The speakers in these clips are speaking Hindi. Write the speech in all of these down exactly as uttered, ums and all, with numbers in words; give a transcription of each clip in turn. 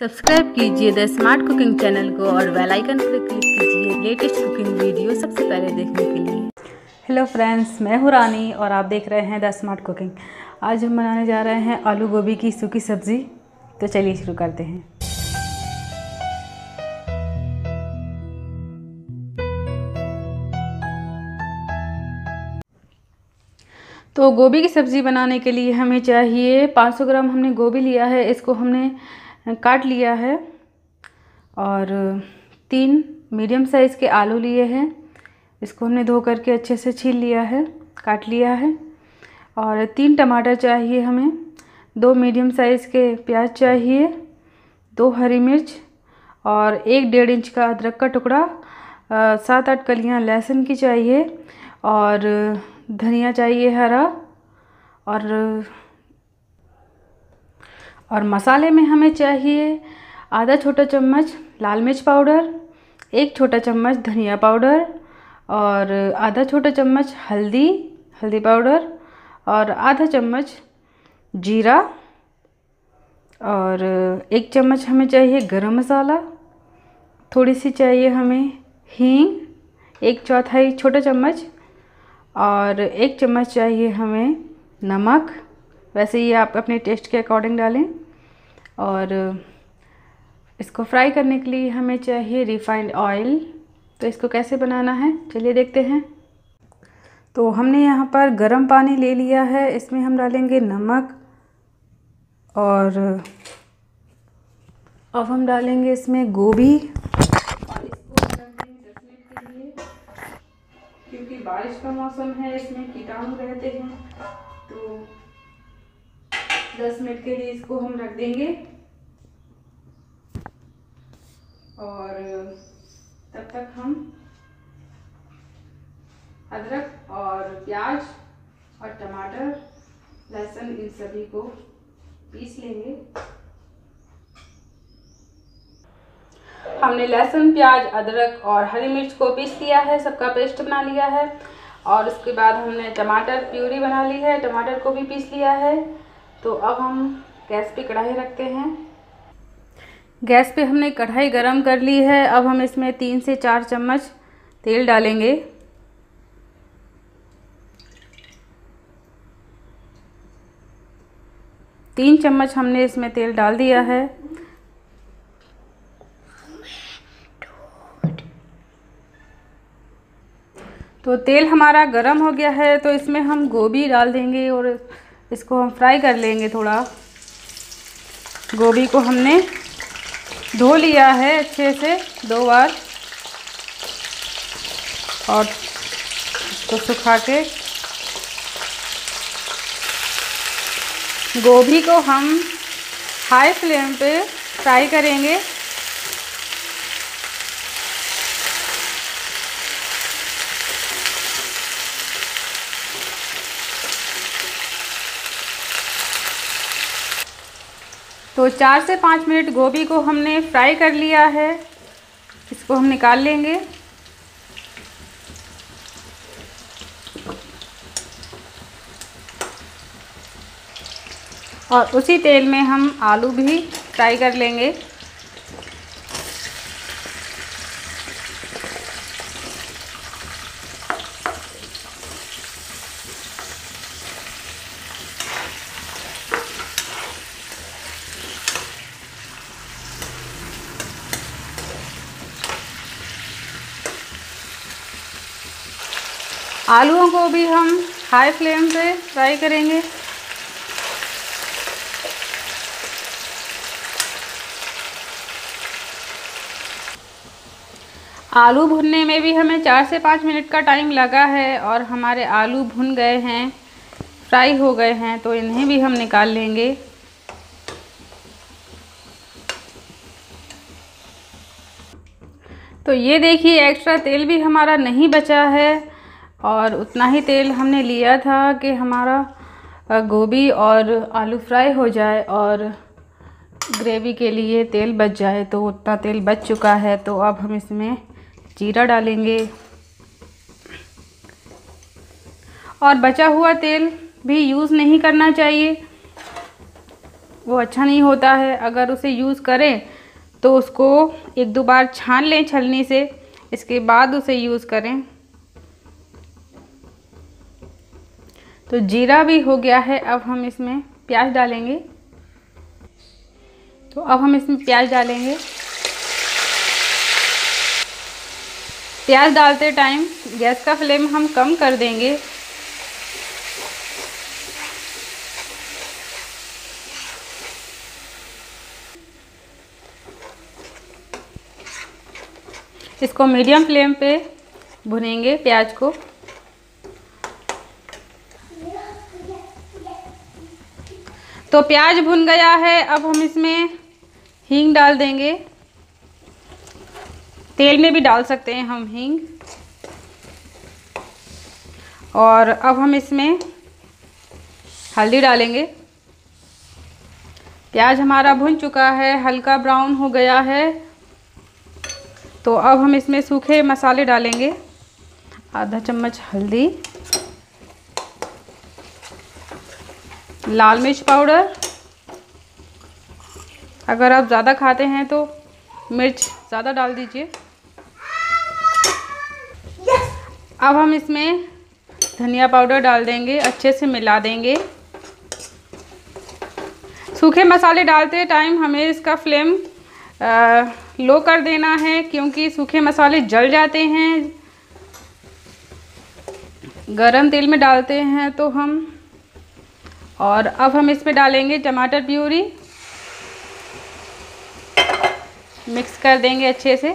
सब्सक्राइब कीजिए द स्मार्ट कुकिंग चैनल को और बेल आइकन पर क्लिक कीजिए लेटेस्ट कुकिंग वीडियो सबसे पहले देखने के लिए। हेलो फ्रेंड्स, मैं हूँ रानी और आप देख रहे हैं द स्मार्ट कुकिंग। आज हम बनाने जा रहे हैं आलू गोभी की सूखी सब्ज़ी। तो चलिए शुरू करते हैं। तो गोभी की सब्ज़ी बनाने के लिए हमें चाहिए पाँच सौ ग्राम हमने गोभी लिया है। इसको हमने काट लिया है और तीन मीडियम साइज़ के आलू लिए हैं। इसको हमने धो करके अच्छे से छील लिया है, काट लिया है। और तीन टमाटर चाहिए हमें, दो मीडियम साइज़ के प्याज चाहिए, दो हरी मिर्च और एक डेढ़ इंच का अदरक का टुकड़ा, सात आठ कलियां लहसुन की चाहिए और धनिया चाहिए हरा। और और मसाले में हमें चाहिए आधा छोटा चम्मच लाल मिर्च पाउडर, एक छोटा चम्मच धनिया पाउडर और आधा छोटा चम्मच हल्दी हल्दी पाउडर और आधा चम्मच जीरा और एक चम्मच हमें चाहिए गरम मसाला, थोड़ी सी चाहिए हमें हींग, एक चौथाई छोटा चम्मच और एक चम्मच चाहिए हमें नमक। वैसे ही आप अपने टेस्ट के अकॉर्डिंग डालें। और इसको फ्राई करने के लिए हमें चाहिए रिफाइंड ऑयल। तो इसको कैसे बनाना है चलिए देखते हैं। तो हमने यहाँ पर गर्म पानी ले लिया है, इसमें हम डालेंगे नमक और अब हम डालेंगे इसमें गोभी और इसको रख देंगे दस मिनट के लिए, क्योंकि बारिश का मौसम है, इसमें कीटाणु रहते हैं। तो दस मिनट के लिए इसको हम रख देंगे और तब तक हम अदरक और प्याज और टमाटर लहसुन इन सभी को पीस लेंगे। हमने लहसुन, प्याज, अदरक और हरी मिर्च को पीस लिया है, सबका पेस्ट बना लिया है। और उसके बाद हमने टमाटर प्यूरी बना ली है, टमाटर को भी पीस लिया है। तो अब हम गैस पे कढ़ाई रखते हैं। गैस पे हमने कढ़ाई गरम कर ली है। अब हम इसमें तीन से चार चम्मच तेल डालेंगे। तीन चम्मच हमने इसमें तेल डाल दिया है। तो तेल हमारा गरम हो गया है, तो इसमें हम गोभी डाल देंगे और इसको हम फ्राई कर लेंगे थोड़ा। गोभी को हमने धो लिया है अच्छे से दो बार और इसको सुखा के गोभी को हम हाई फ्लेम पे फ्राई करेंगे। तो चार से पाँच मिनट गोभी को हमने फ्राई कर लिया है, इसको हम निकाल लेंगे। और उसी तेल में हम आलू भी फ्राई कर लेंगे। आलूओं को भी हम हाई फ्लेम पे फ्राई करेंगे। आलू भुनने में भी हमें चार से पाँच मिनट का टाइम लगा है और हमारे आलू भुन गए हैं, फ्राई हो गए हैं। तो इन्हें भी हम निकाल लेंगे। तो ये देखिए एक्स्ट्रा तेल भी हमारा नहीं बचा है और उतना ही तेल हमने लिया था कि हमारा गोभी और आलू फ्राई हो जाए और ग्रेवी के लिए तेल बच जाए। तो उतना तेल बच चुका है। तो अब हम इसमें जीरा डालेंगे और बचा हुआ तेल भी यूज़ नहीं करना चाहिए। वो अच्छा नहीं होता है। अगर उसे यूज़ करें तो उसको एक दो बार छान लें छलनी से, इसके बाद उसे यूज़ करें। तो जीरा भी हो गया है। अब हम इसमें प्याज डालेंगे। तो अब हम इसमें प्याज डालेंगे। प्याज डालते टाइम गैस का फ्लेम हम कम कर देंगे। इसको मीडियम फ्लेम पे भुनेंगे प्याज को। तो प्याज भुन गया है। अब हम इसमें हींग डाल देंगे। तेल में भी डाल सकते हैं हम हींग। और अब हम इसमें हल्दी डालेंगे। प्याज हमारा भुन चुका है, हल्का ब्राउन हो गया है। तो अब हम इसमें सूखे मसाले डालेंगे। आधा चम्मच हल्दी, लाल मिर्च पाउडर, अगर आप ज़्यादा खाते हैं तो मिर्च ज़्यादा डाल दीजिए। अब हम इसमें धनिया पाउडर डाल देंगे, अच्छे से मिला देंगे। सूखे मसाले डालते टाइम हमें इसका फ्लेम आ, लो कर देना है, क्योंकि सूखे मसाले जल जाते हैं गरम तेल में डालते हैं तो हम। और अब हम इसमें डालेंगे टमाटर प्यूरी, मिक्स कर देंगे अच्छे से।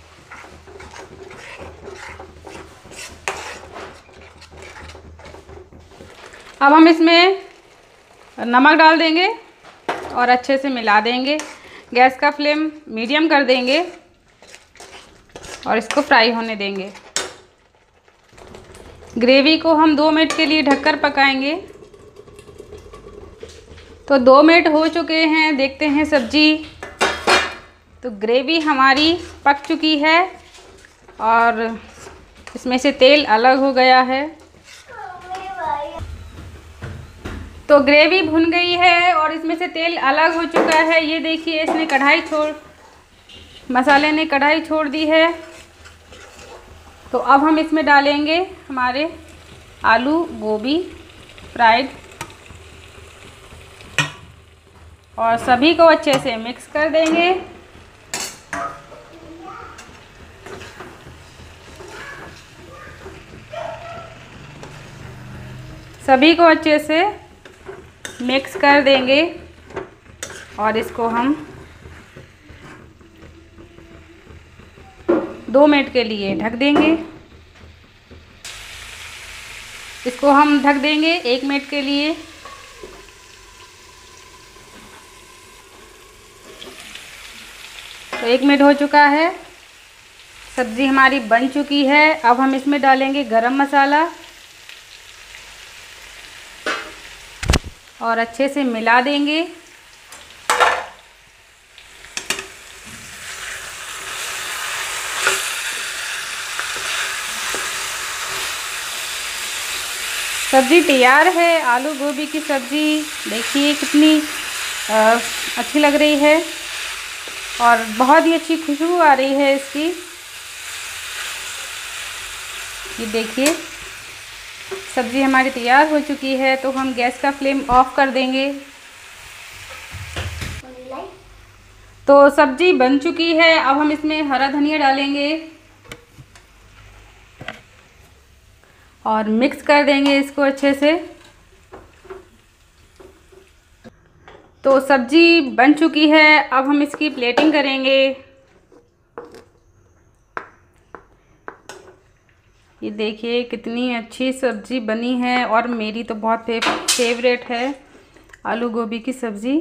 अब हम इसमें नमक डाल देंगे और अच्छे से मिला देंगे। गैस का फ्लेम मीडियम कर देंगे और इसको फ्राई होने देंगे। ग्रेवी को हम दो मिनट के लिए ढककर पकाएंगे। तो दो मिनट हो चुके हैं, देखते हैं सब्जी। तो ग्रेवी हमारी पक चुकी है और इसमें से तेल अलग हो गया है। तो ग्रेवी भुन गई है और इसमें से तेल अलग हो चुका है। ये देखिए, इसने कढ़ाई छोड़ मसाले ने कढ़ाई छोड़ दी है। तो अब हम इसमें डालेंगे हमारे आलू गोभी फ्राइड और सभी को अच्छे से मिक्स कर देंगे। सभी को अच्छे से मिक्स कर देंगे और इसको हम दो मिनट के लिए ढक देंगे। इसको हम ढक देंगे एक मिनट के लिए। तो एक मिनट हो चुका है, सब्ज़ी हमारी बन चुकी है। अब हम इसमें डालेंगे गरम मसाला और अच्छे से मिला देंगे। सब्ज़ी तैयार है। आलू गोभी की सब्ज़ी देखिए कितनी आ, अच्छी लग रही है और बहुत ही अच्छी खुशबू आ रही है इसकी। ये देखिए, सब्ज़ी हमारी तैयार हो चुकी है। तो हम गैस का फ्लेम ऑफ कर देंगे। तो सब्ज़ी बन चुकी है। अब हम इसमें हरा धनिया डालेंगे और मिक्स कर देंगे इसको अच्छे से। तो सब्ज़ी बन चुकी है। अब हम इसकी प्लेटिंग करेंगे। ये देखिए कितनी अच्छी सब्ज़ी बनी है और मेरी तो बहुत फेवरेट है आलू गोभी की सब्ज़ी।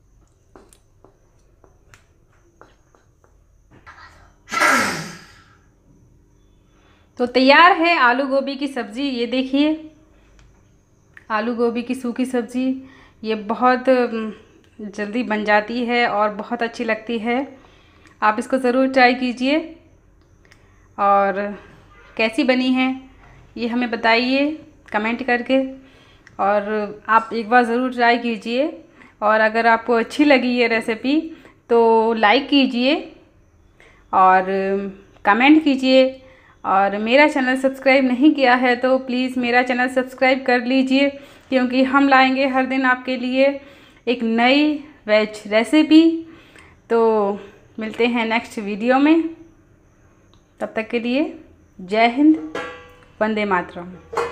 तो तैयार है आलू गोभी की सब्ज़ी। ये देखिए, आलू गोभी की सूखी सब्ज़ी ये बहुत जल्दी बन जाती है और बहुत अच्छी लगती है। आप इसको ज़रूर ट्राई कीजिए और कैसी बनी है ये हमें बताइए कमेंट करके। और आप एक बार ज़रूर ट्राई कीजिए। और अगर आपको अच्छी लगी ये रेसिपी तो लाइक कीजिए और कमेंट कीजिए, और मेरा चैनल सब्सक्राइब नहीं किया है तो प्लीज़ मेरा चैनल सब्सक्राइब कर लीजिए, क्योंकि हम लाएंगे हर दिन आपके लिए एक नई वेज रेसिपी। तो मिलते हैं नेक्स्ट वीडियो में, तब तक के लिए जय हिंद, वंदे मातरम।